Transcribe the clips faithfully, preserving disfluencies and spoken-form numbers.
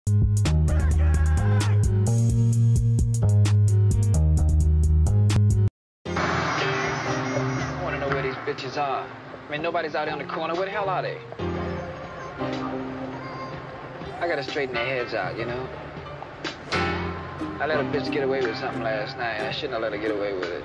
I wanna know where these bitches are. I mean, nobody's out here on the corner. Where the hell are they? I gotta straighten their heads out, you know? I let a bitch get away with something last night. I shouldn't have let her get away with it.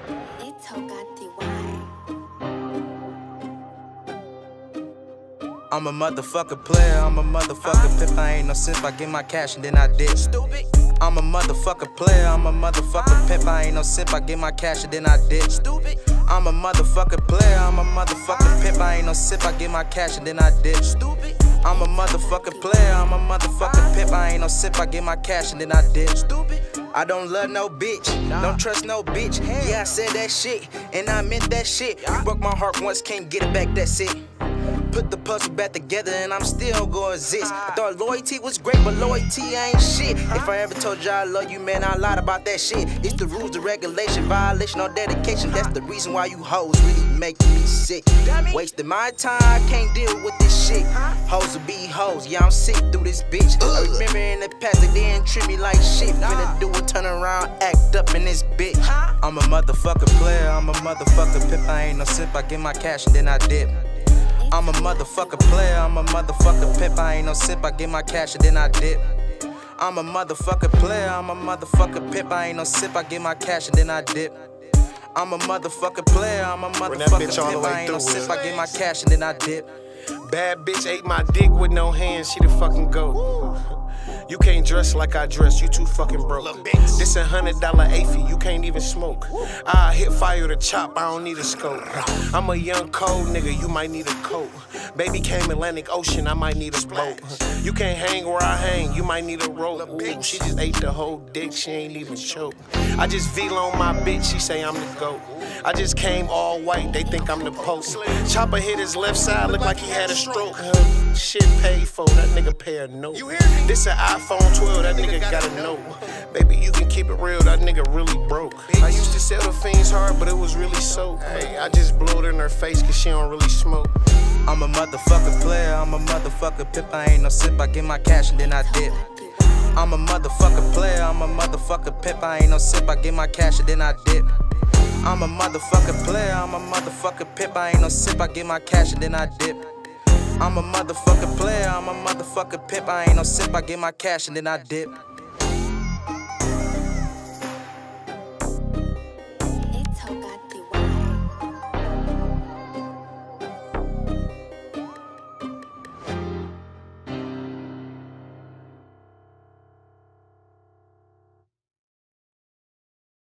I'm a motherfucker player, I'm a motherfucker pimp. I ain't no simp, I get my cash and then I dip. Stupid. I'm a motherfucker player, I'm a motherfucker pimp. I ain't no simp, I get my cash and then I dip. Stupid. I'm a motherfucker player, I'm a motherfucker pimp. I ain't no simp, I get my cash and then I dip. Stupid. I'm a motherfucker player, I'm a motherfucker pimp. I ain't no simp, I get my cash and then I dip. Stupid. I don't love no bitch, don't trust no bitch. Yeah, I said that shit, and I meant that shit. You broke my heart once, can't get it back, that's it. Put the puzzle back together and I'm still gonna exist. I thought loyalty was great, but loyalty ain't shit. If I ever told you I love you, man, I lied about that shit. It's the rules, the regulation, violation, or dedication. That's the reason why you hoes really make me sick. Wasting my time, I can't deal with this shit. Hoes will be hoes, yeah, I'm sick through this bitch. I remember in the past, they didn't treat me like shit. Finna do a turn around, act up in this bitch. I'm a motherfucker player, I'm a motherfucker pimp. I ain't no simp, I get my cash and then I dip. I'm a motherfucker player, I'm a motherfucker pimp. I ain't no simp, I get my cash and then I dip. I'm a motherfucker player, I'm a motherfucker pimp. I ain't no simp, I get my cash and then I dip. I'm a motherfucker player, I'm a motherfucker pimp. I ain't no simp, I get my cash and then I dip. Bad bitch ate my dick with no hands, she the fucking goat. You can't dress like I dress, you too fucking broke. This a hundred dollar A F I, you can't even smoke. I hit fire to chop, I don't need a scope. I'm a young cold nigga, you might need a coat. Baby came Atlantic Ocean, I might need a boat. You can't hang where I hang, you might need a rope. Ooh, she just ate the whole dick, she ain't even choke. I just V-loan my bitch, she say I'm the GOAT. I just came all white, they think I'm the Pope. Chopper hit his left side, look like he had a stroke. Shit paid for, that nigga pay a note. This an iPhone twelve, that nigga gotta know. Baby, you can keep it real, that nigga really broke. I used to sell the fiends hard, but it was really so. Hey, I just blew it in her face, cause she don't really smoke. I'm a motherfucker player, I'm a motherfucker pimp. I ain't no simp, I get my cash and then I dip. I'm a motherfucker player, I'm a motherfucker pimp. I ain't no simp, I get my cash and then I dip. I'm a motherfucker player, I'm a motherfucker pimp. I ain't no simp, I get my cash and then I dip. I'm a motherfucker player, I'm a motherfucker pimp. I ain't no simp, I get my cash and then I dip.